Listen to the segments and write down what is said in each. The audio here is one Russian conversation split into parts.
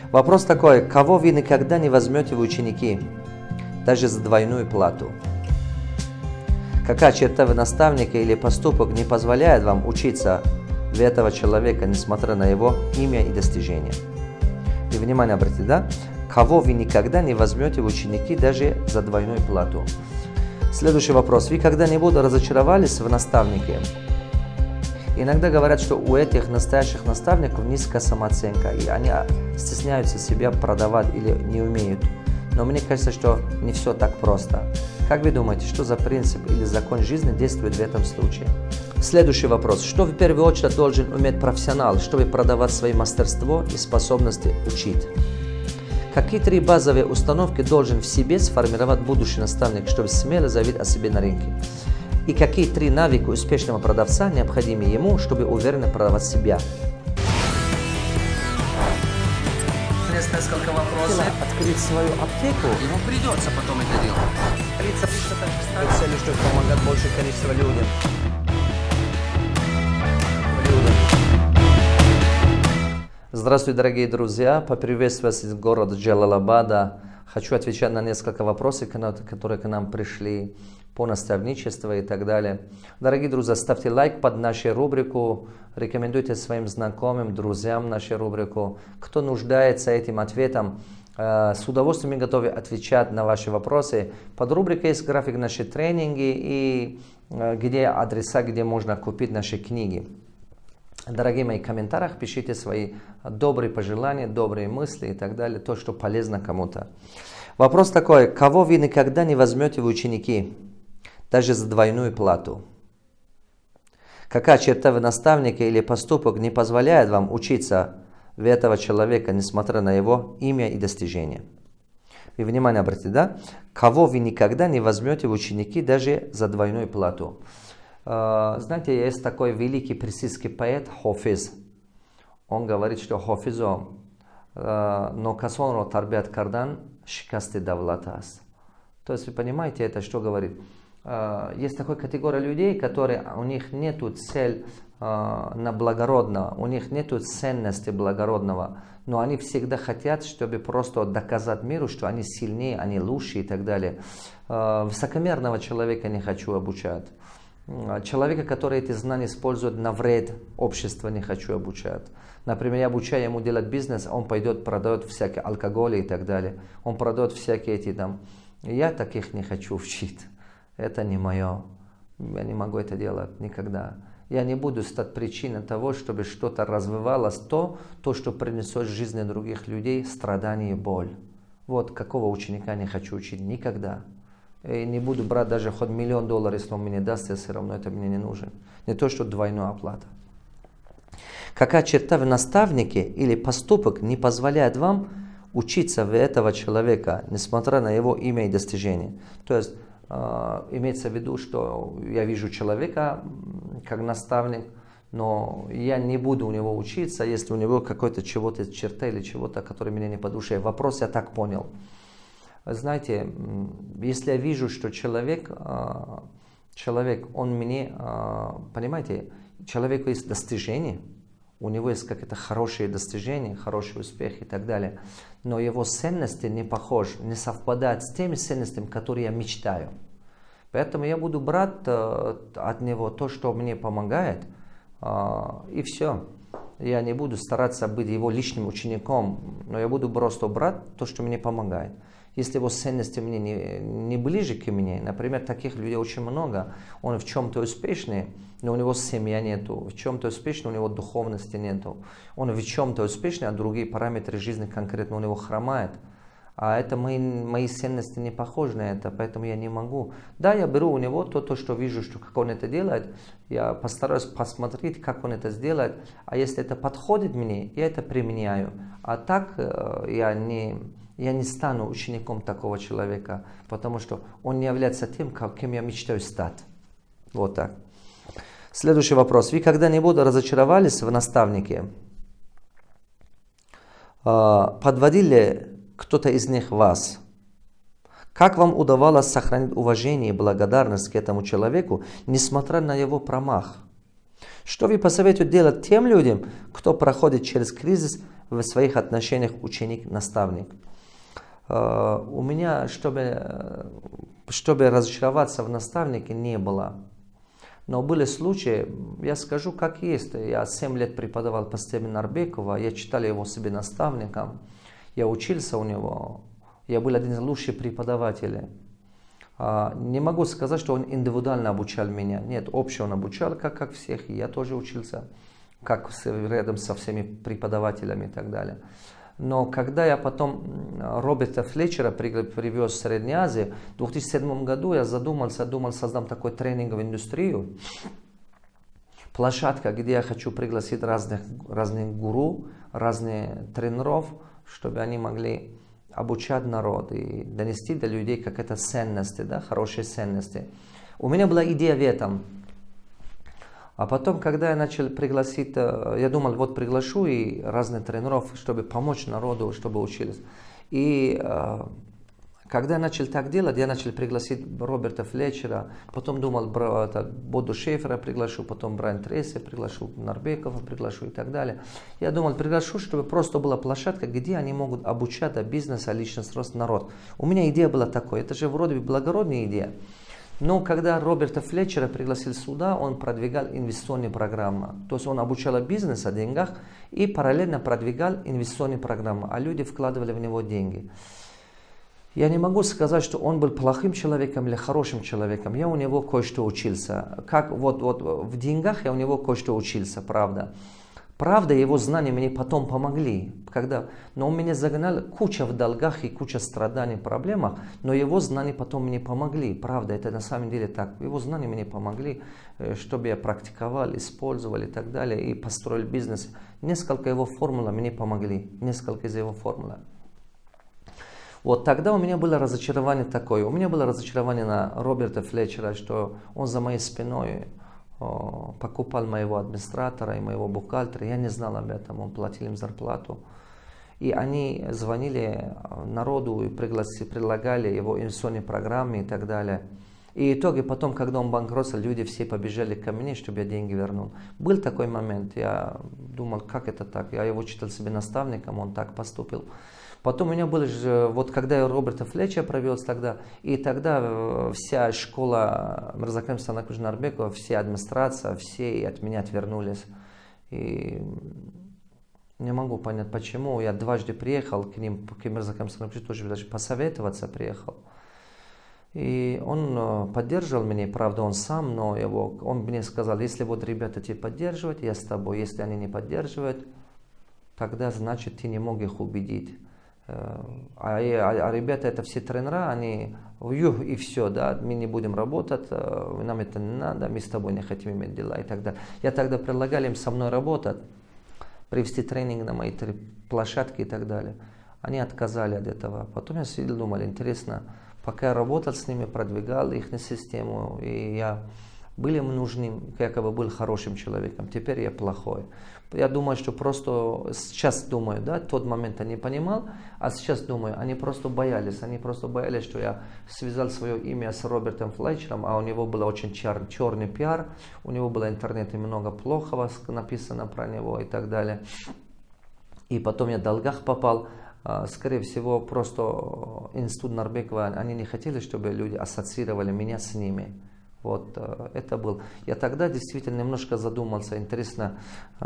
Вопрос такой: кого вы никогда не возьмете в ученики, даже за двойную плату? Какая черта в наставнике или поступок не позволяет вам учиться в этого человека, несмотря на его имя и достижения? И внимание обратите, да? Кого вы никогда не возьмете в ученики даже за двойную плату? Следующий вопрос. Вы когда-нибудь разочаровались в наставнике? Иногда говорят, что у этих настоящих наставников низкая самооценка, и они стесняются себя продавать или не умеют. Но мне кажется, что не все так просто. Как вы думаете, что за принцип или закон жизни действует в этом случае? Следующий вопрос. Что в первую очередь должен уметь профессионал, чтобы продавать свои мастерство и способности учить? Какие три базовые установки должен в себе сформировать будущий наставник, чтобы смело заявить о себе на рынке? И какие три навыка успешного продавца необходимы ему, чтобы уверенно продавать себя? Несколько вопросов. Открыть свою аптеку? Ему придется потом это делать. Целью, чтобы помогать большее количество людям. Здравствуйте, дорогие друзья! Поприветствую вас из города Джалалабада. Хочу отвечать на несколько вопросов, которые к нам пришли по наставничеству и так далее. Дорогие друзья, ставьте лайк под нашу рубрику, рекомендуйте своим знакомым, друзьям нашу рубрику. Кто нуждается этим ответом, с удовольствием мы готовы отвечать на ваши вопросы. Под рубрикой есть график нашей тренинги и где адреса, где можно купить наши книги. Дорогие мои, в комментариях пишите свои добрые пожелания, добрые мысли и так далее, то, что полезно кому-то. Вопрос такой: кого вы никогда не возьмете в ученики, даже за двойную плату? Какая черта в наставнике или поступок не позволяет вам учиться в этого человека, несмотря на его имя и достижения? И внимание обратите, да? Кого вы никогда не возьмете в ученики, даже за двойную плату? Знаете, есть такой великий персидский поэт Хафиз. Он говорит, что Хафизо, но касонро тарбият кардан шикасти давлатас. То есть вы понимаете, это что говорит? Есть такая категория людей, которые у них нету цель на благородного, у них нету ценности благородного, но они всегда хотят, чтобы просто доказать миру, что они сильнее, они лучше и так далее. Высокомерного человека не хочу обучать. Человека, который эти знания использует на вред общества, не хочу обучать. Например, я обучаю ему делать бизнес, он пойдет, продает всякие алкоголь и так далее. Он продает всякие эти там. Я таких не хочу учить. Это не мое. Я не могу это делать никогда. Я не буду стать причиной того, чтобы что-то развивалось, то, что принесет в жизни других людей страдания и боль. Вот какого ученика не хочу учить никогда. И не буду брать даже хоть $1 000 000, если он мне даст, я все равно это мне не нужен. Не то, что двойная оплата. Какая черта в наставнике или поступок не позволяет вам учиться в этого человека, несмотря на его имя и достижения? То есть, имеется в виду, что я вижу человека как наставник, но я не буду у него учиться, если у него какой-то чего-то черта или чего-то, которое мне не по душе. Вопрос я так понял. Знаете, если я вижу, что человек, он мне, понимаете, человеку есть достижения, у него есть какие-то хорошие достижения, хороший успех и так далее, но его ценности не похожи, не совпадают с теми ценностями, которые я мечтаю. Поэтому я буду брать от него то, что мне помогает, и все. Я не буду стараться быть его личным учеником, но я буду просто брать то, что мне помогает. Если его ценности мне не ближе к мне, например, таких людей очень много, он в чем-то успешный, но у него семья нету, в чем-то успешный, у него духовности нету, он в чем-то успешный, а другие параметры жизни конкретно у него хромают. А это мои ценности не похожи на это, поэтому я не могу. Да, я беру у него то, что вижу, что как он это делает, я постараюсь посмотреть, как он это сделает, а если это подходит мне, я это применяю. А так я не стану учеником такого человека, потому что он не является тем, кем я мечтаю стать. Вот так. Следующий вопрос. Вы когда-нибудь разочаровались в наставнике? Подводили кто-то из них вас? Как вам удавалось сохранить уважение и благодарность к этому человеку, несмотря на его промах? Что вы посоветуете делать тем людям, кто проходит через кризис в своих отношениях ученик-наставник? У меня, чтобы разочароваться в наставнике, не было. Но были случаи, я скажу как есть. Я 7 лет преподавал по системе Нарбекова, я читал его себе наставником, я учился у него, я был один из лучших преподавателей. Не могу сказать, что он индивидуально обучал меня. Нет, общий он обучал, как всех, и я тоже учился, как рядом со всеми преподавателями и так далее. Но когда я потом Роберта Флетчера привез в Средней Азии, в 2007 году я думал создам такой тренинговую индустрию. Площадка, где я хочу пригласить разных гуру, разных тренеров, чтобы они могли обучать народ и донести до людей какие-то ценности, да, хорошие ценности. У меня была идея в этом. А потом, когда я начал пригласить, я думал, вот приглашу и разных тренеров, чтобы помочь народу, чтобы учились. И когда я начал так делать, я начал пригласить Роберта Флетчера, потом думал, Боду Шефера приглашу, потом Брайан Трейси приглашу, Нарбекова приглашу и так далее. Я думал, приглашу, чтобы просто была площадка, где они могут обучать бизнеса, личностный рост народ. У меня идея была такой, это же вроде бы благородная идея. Но когда Роберта Флетчера пригласили сюда, он продвигал инвестиционные программы. То есть он обучал бизнес о деньгах и параллельно продвигал инвестиционные программы, а люди вкладывали в него деньги. Я не могу сказать, что он был плохим человеком или хорошим человеком. Я у него кое-что учился. Как вот в деньгах я у него кое-что учился, правда. Правда, его знания мне потом помогли. Но он меня загнал куча в долгах и куча страданий, проблемах, но его знания потом мне помогли. Правда, это на самом деле так. Его знания мне помогли, чтобы я практиковал, использовал и так далее, и построил бизнес. Несколько его формул мне помогли. Несколько из его формул. Вот тогда у меня было разочарование такое. У меня было разочарование на Роберта Флетчера, что он за моей спиной покупал моего администратора и моего бухгалтера. Я не знал об этом, он платил им зарплату. И они звонили народу и предлагали его инвестиционные программы и так далее. И в итоге потом, когда он банкротился, люди все побежали ко мне, чтобы я деньги вернул. Был такой момент, я думал, как это так? Я его читал себе наставником, он так поступил. Потом у меня было же, вот когда я Роберта Флетчера провез тогда, и тогда вся школа Мирзакрема Санакуджи Нарбекова, вся администрация, все от меня отвернулись. И не могу понять, почему. Я дважды приехал к ним, к Мирзакрему Санакуджи, тоже даже посоветоваться приехал. И он поддерживал меня, правда, он сам, но он мне сказал, если вот ребята тебя поддерживают, я с тобой. Если они не поддерживают, тогда значит ты не мог их убедить. А ребята, это все тренера, они и все, да, мы не будем работать, нам это не надо, мы с тобой не хотим иметь дела и так далее. Я тогда предлагал им со мной работать, привести тренинг на мои площадки и так далее. Они отказали от этого. Потом я сидел, думал, интересно, пока я работал с ними, продвигал их систему, и я был им нужным, якобы был хорошим человеком, теперь я плохой. Я думаю, что просто сейчас думаю, да, в тот момент я не понимал, а сейчас думаю, они просто боялись, что я связал свое имя с Робертом Флетчером, а у него был очень черный пиар, у него было в интернете много плохого написано про него и так далее. И потом я в долгах попал. Скорее всего, просто институт Нарбекова, они не хотели, чтобы люди ассоциировали меня с ними. Вот это был. Я тогда действительно немножко задумался, интересно,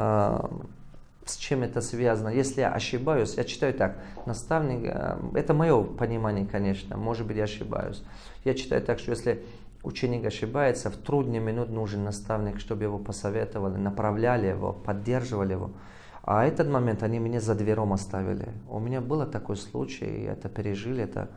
с чем это связано. Если я ошибаюсь, я читаю так, наставник, это мое понимание, конечно, может быть я ошибаюсь. Я читаю так, что если ученик ошибается, в трудные минуты нужен наставник, чтобы его посоветовали, направляли его, поддерживали его. А этот момент они меня за двером оставили. У меня был такой случай, это пережили, это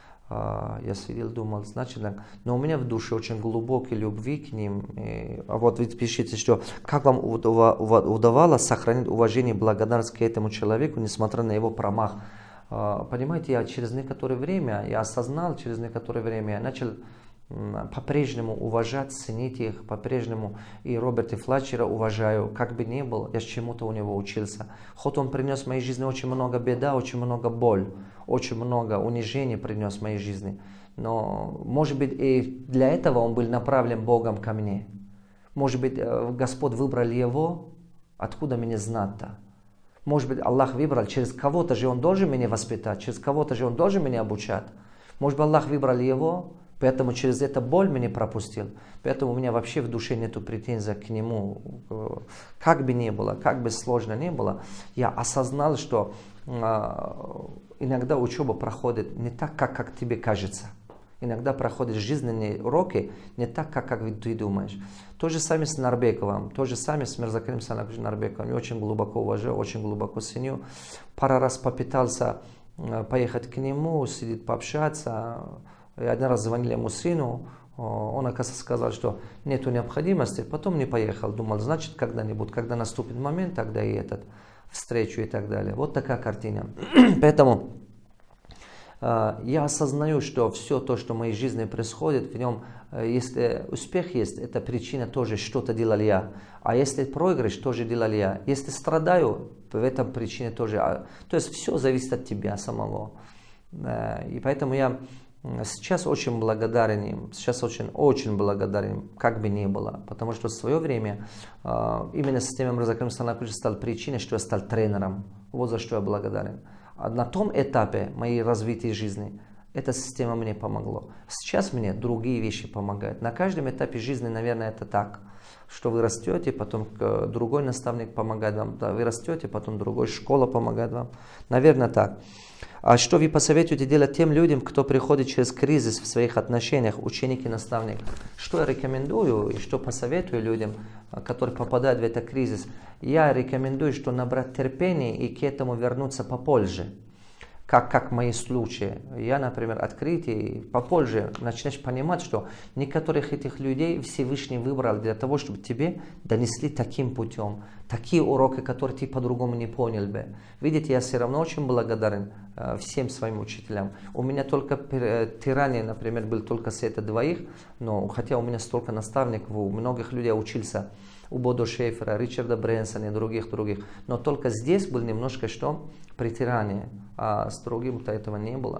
я сидел, думал, значит, но у меня в душе очень глубокой любви к ним. А вот вы пишите, что как вам удавалось сохранить уважение и благодарность к этому человеку, несмотря на его промах. Понимаете, я через некоторое время, я осознал, через некоторое время я начал по-прежнему уважать, ценить их, по-прежнему и Роберта Флетчера уважаю, как бы ни был, я с чему-то у него учился. Хоть он принес в моей жизни очень много беда, очень много боль, очень много унижений принес в моей жизни, но может быть и для этого он был направлен Богом ко мне. Может быть, Господь выбрал его? Откуда мне знать-то? Может быть, Аллах выбрал, через кого-то же Он должен меня воспитать, через кого-то же Он должен меня обучать. Может быть, Аллах выбрал его, поэтому через это боль меня пропустил. Поэтому у меня вообще в душе нету претензий к Нему. Как бы ни было, как бы сложно ни было, я осознал, что иногда учеба проходит не так, как тебе кажется. Иногда проходят жизненные уроки не так, как ты думаешь. То же самое с Нарбековым, то же самое с Мирзакарим Санаковичем Нарбековым. Я очень глубоко уважаю, очень глубоко ценю. Пару раз попытался поехать к нему, сидеть пообщаться. Я один раз звонил ему сыну, он, оказывается, сказал, что нет необходимости. Потом не поехал, думал, значит, когда-нибудь, когда наступит момент, тогда и встречу и так далее. Вот такая картина. Поэтому я осознаю, что все то, что в моей жизни происходит, в нем, если успех есть, это причина тоже, что-то делал я. А если проигрыш, тоже делал я. Если страдаю, в этом причине тоже. То есть все зависит от тебя самого. И поэтому я сейчас очень благодарен им. Сейчас очень благодарен, как бы ни было. Потому что в свое время именно система Мирзакарим Санаковича стала причиной, что я стал тренером. Вот за что я благодарен. А на том этапе моей развития жизни эта система мне помогла. Сейчас мне другие вещи помогают. На каждом этапе жизни, наверное, это так. Что вы растете, потом другой наставник помогает вам. Да, вы растете, потом другой школа помогает вам. Наверное, так. А что вы посоветуете делать тем людям, кто приходит через кризис в своих отношениях, ученик и наставник? Что я рекомендую и что посоветую людям, которые попадают в этот кризис? Я рекомендую, что набрать терпение и к этому вернуться попозже. Как мои случаи. Я, например, открыть и попозже начнешь понимать, что некоторых этих людей Всевышний выбрал для того, чтобы тебе донесли таким путем. Такие уроки, которые ты по-другому не понял бы. Видите, я все равно очень благодарен всем своим учителям. У меня только ранее, например, был только с этих двоих, но хотя у меня столько наставников, у многих людей учился. У Бодо Шефера, Ричарда Брэнсона и других. Но только здесь был немножко что? Притирание. А с другим-то этого не было.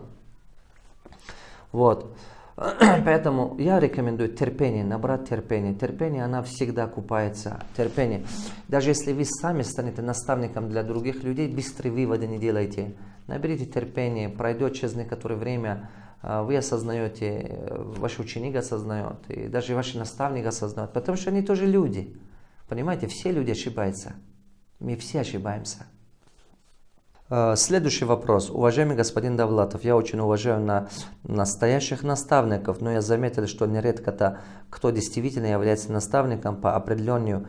Вот. Поэтому я рекомендую терпение, набрать терпение. Терпение, она всегда купается. Терпение. Даже если вы сами станете наставником для других людей, быстрые выводы не делайте. Наберите терпение, пройдет через некоторое время, вы осознаете, ваш ученик осознает, и даже ваш наставник осознает, потому что они тоже люди. Понимаете, все люди ошибаются. Мы все ошибаемся. Следующий вопрос. Уважаемый господин Давлатов, я очень уважаю настоящих наставников, но я заметил, что нередко кто действительно является наставником по определению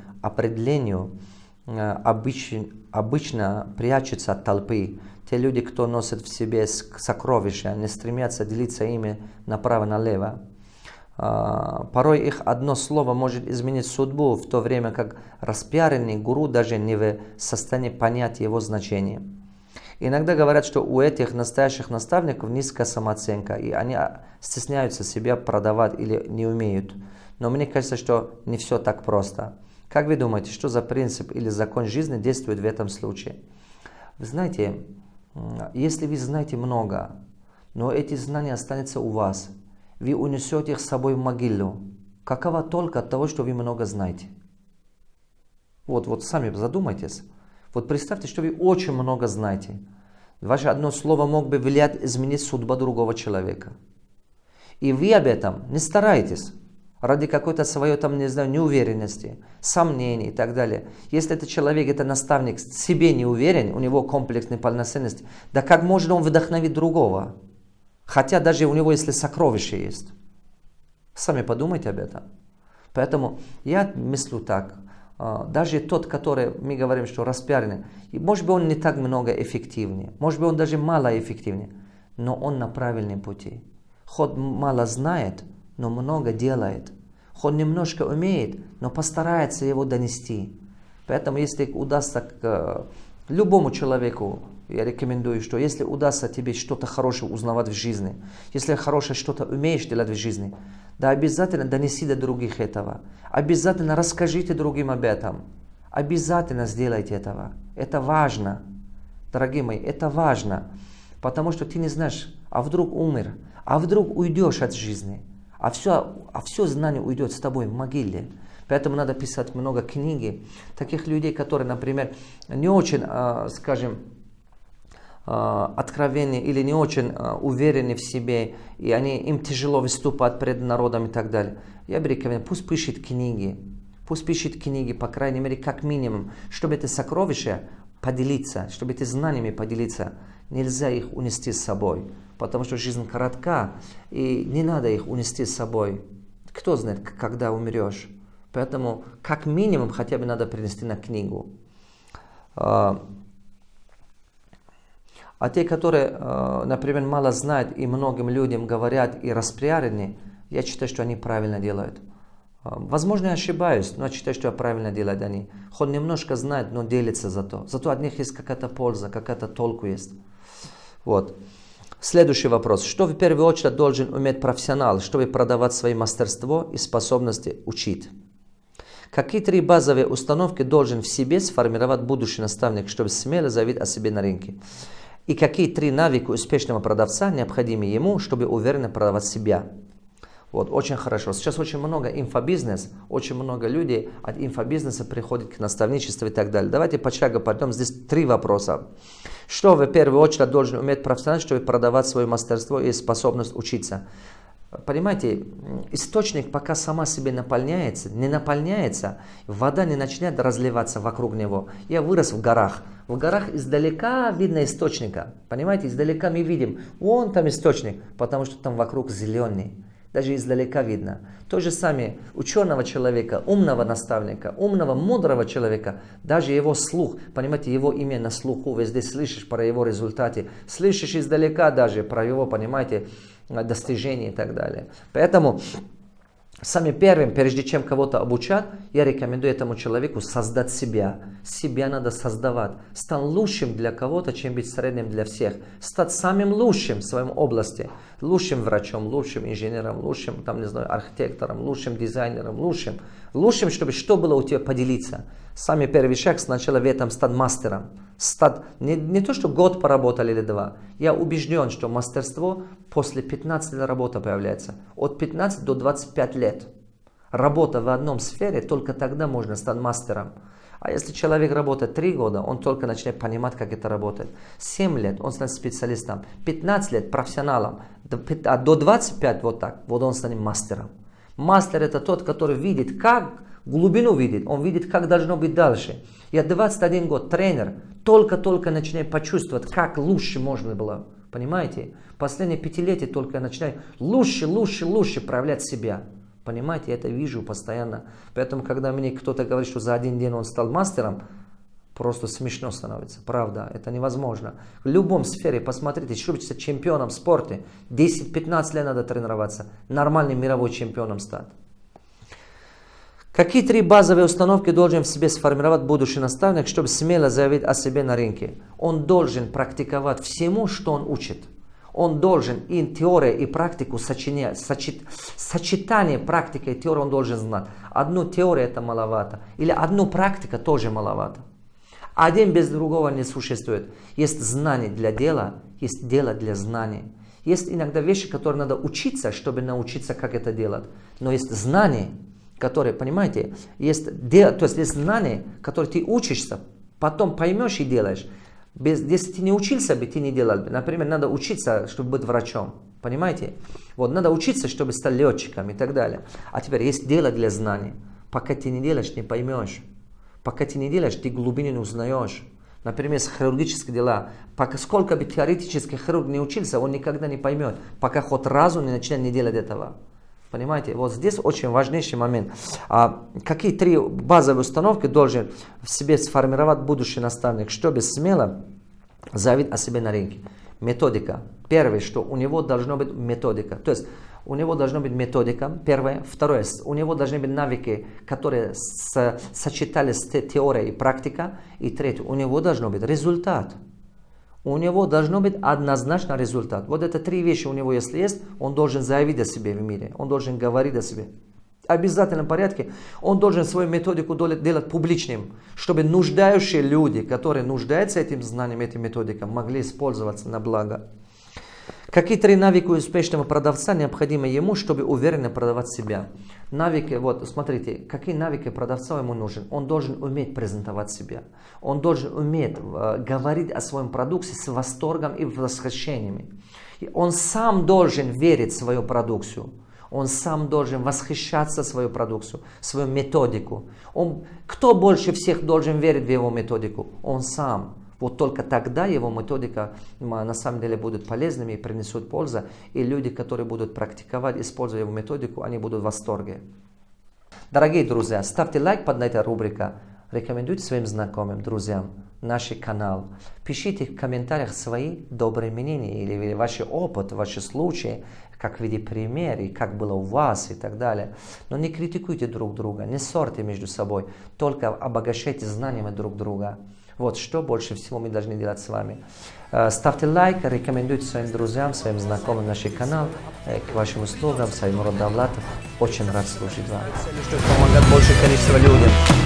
обычно прячется от толпы. Те люди, кто носит в себе сокровища, не стремятся делиться ими направо-налево. Порой их одно слово может изменить судьбу, в то время как распиаренный гуру даже не в состоянии понять его значение. Иногда говорят, что у этих настоящих наставников низкая самооценка, и они стесняются себя продавать или не умеют. Но мне кажется, что не все так просто. Как вы думаете, что за принцип или закон жизни действует в этом случае? Вы знаете, если вы знаете много, но эти знания останутся у вас, вы унесете их с собой в могилу. Какова толк от того, что вы много знаете? Вот сами задумайтесь. Вот представьте, что вы очень много знаете. Ваше одно слово мог бы влиять, изменить судьбу другого человека. И вы об этом не стараетесь. Ради какой-то своей, неуверенности, сомнений и так далее. Если этот человек, это наставник, себе не уверен, у него комплекс неполноценности, да как может он вдохновить другого? Хотя даже у него, если сокровища есть. Сами подумайте об этом. Поэтому я мыслю так. Даже тот, который мы говорим, что распиаренный, может быть, он не так много эффективнее. Может быть, он даже мало эффективнее. Но он на правильном пути. Хоть мало знает, но много делает. Хоть немножко умеет, но постарается его донести. Поэтому, если удастся к любому человеку, я рекомендую, что если удастся тебе что-то хорошее узнавать в жизни, если хорошее что-то умеешь делать в жизни, да обязательно донеси до других этого. Обязательно расскажите другим об этом. Обязательно сделайте этого. Это важно. Дорогие мои, это важно. Потому что ты не знаешь, а вдруг умер, а вдруг уйдешь от жизни. А все знание уйдет с тобой в могиле. Поэтому надо писать много книги. Таких людей, которые, например, не очень, скажем, откровенны или не очень уверены в себе, и им тяжело выступать перед народом и так далее. Я бы рекомендую, пусть пишет книги. Пусть пишет книги, по крайней мере, как минимум, чтобы эти сокровища поделиться, чтобы эти знаниями поделиться. Нельзя их унести с собой, потому что жизнь коротка, и не надо их унести с собой. Кто знает, когда умрешь. Поэтому, как минимум, хотя бы надо принести на книгу. А те, которые, например, мало знают и многим людям говорят и распиарены, я считаю, что они правильно делают. Возможно, я ошибаюсь, но я считаю, что правильно делают они. Хоть немножко знают, но делятся зато. Зато от них есть какая-то польза, какая-то толку есть. Вот. Следующий вопрос. Что в первую очередь должен уметь профессионал, чтобы продавать свои мастерство и способности учить? Какие 3 базовые установки должен в себе сформировать будущий наставник, чтобы смело заявить о себе на рынке? И какие 3 навыка успешного продавца необходимы ему, чтобы уверенно продавать себя? Вот, очень хорошо. Сейчас очень много инфобизнес, очень много людей от инфобизнеса приходят к наставничеству и так далее. Давайте по шагу пойдем. Здесь 3 вопроса. Что в первую очередь должен уметь профессионал, чтобы продавать свое мастерство и способность учиться? Понимаете, источник пока сама себе наполняется, не наполняется, вода не начинает разливаться вокруг него. Я вырос в горах. В горах издалека видно источника. Понимаете, издалека мы видим, вон там источник, потому что там вокруг зеленый. Даже издалека видно. То же самое ученого человека, умного наставника, умного, мудрого человека, даже его слух, понимаете, его имя на слуху, везде слышишь про его результаты, слышишь издалека даже про его, понимаете, достижения и так далее. Поэтому самым первым, прежде чем кого-то обучать, я рекомендую этому человеку создать себя. Себя надо создавать. Стать лучшим для кого-то, чем быть средним для всех. Стать самым лучшим в своем области. Лучшим врачом, лучшим инженером, лучшим, там, не знаю, архитектором, лучшим дизайнером, лучшим. Лучшим, чтобы что было у тебя поделиться. Самый первый шаг сначала в этом стать мастером. Стать, не то, что год поработали или 2. Я убежден, что мастерство после 15 лет работы появляется. От 15 до 25 лет. Работа в одном сфере, только тогда можно стать мастером. А если человек работает 3 года, он только начинает понимать, как это работает. 7 лет он станет специалистом. 15 лет профессионалом. А до 25 вот так. Вот он станет мастером. Мастер это тот, который видит, как глубину видит. Он видит, как должно быть дальше. Я 21 год тренер. Только начинаю почувствовать, как лучше можно было. Понимаете? Последние 5-летия только я начинаю лучше проявлять себя. Понимаете, я это вижу постоянно. Поэтому, когда мне кто-то говорит, что за 1 день он стал мастером, просто смешно становится. Правда, это невозможно. В любом сфере, посмотрите, чтобы стать чемпионом в спорте, 10-15 лет надо тренироваться, нормальным мировым чемпионом стать. Какие 3 базовые установки должен в себе сформировать будущий наставник, чтобы смело заявить о себе на рынке? Он должен практиковать всему, что он учит. Он должен и теорию, и практику сочетание практики и теории он должен знать. Одну теорию это маловато. Или одну практику тоже маловато. Один без другого не существует. Есть знание для дела, есть дело для знаний. Есть иногда вещи, которые надо учиться, чтобы научиться, как это делать. Но есть знания, которые, понимаете, есть знания, которые ты учишься, потом поймешь и делаешь. Если ты не учился бы, ты не делал бы. Например, надо учиться, чтобы быть врачом. Понимаете? Вот, надо учиться, чтобы стать летчиком и так далее. А теперь есть дело для знаний. Пока ты не делаешь, не поймешь. Пока ты не делаешь, ты глубину не узнаешь. Например, с хирургические дела. Пока сколько бы теоретически хирург не учился, он никогда не поймет. Пока хоть разу не начнет не делать этого. Понимаете? Вот здесь очень важнейший момент. Какие 3 базовые установки должен в себе сформировать будущий наставник, чтобы смело заявить о себе на рынке? Методика. Первое, что у него должна быть методика. То есть у него должна быть методика. Первое. Второе, у него должны быть навыки, которые сочетались с теорией и практикой. И третье, у него должен быть результат. У него должно быть однозначно результат. Вот это 3 вещи у него, если есть, он должен заявить о себе в мире. Он должен говорить о себе. В обязательном порядке он должен свою методику делать публичным, чтобы нуждающие люди, которые нуждаются этим знанием, этим методикам, могли использоваться на благо. Какие 3 навыка успешного продавца необходимы ему, чтобы уверенно продавать себя? Навыки, вот смотрите, какие навыки продавца ему нужен? Он должен уметь презентовать себя. Он должен уметь говорить о своем продукте с восторгом и восхищениями. Он сам должен верить в свою продукцию. Он сам должен восхищаться свою продукцию, свою методику. Кто больше всех должен верить в его методику? Он сам. Вот только тогда его методика на самом деле будет полезными и принесут пользу. И люди, которые будут практиковать, используя его методику, они будут в восторге. Дорогие друзья, ставьте лайк под этой рубрикой. Рекомендуйте своим знакомым, друзьям наш канал. Пишите в комментариях свои добрые мнения или ваш опыт, ваши случаи, как видите примеры, как было у вас и так далее. Но не критикуйте друг друга, не ссорьте между собой, только обогащайте знаниями друг друга. Вот что больше всего мы должны делать с вами. Ставьте лайк, рекомендуйте своим друзьям, своим знакомым наш канал. К вашим услугам, Саймурод Давлатов. Очень рад служить вам. Что помогает большее количество людям.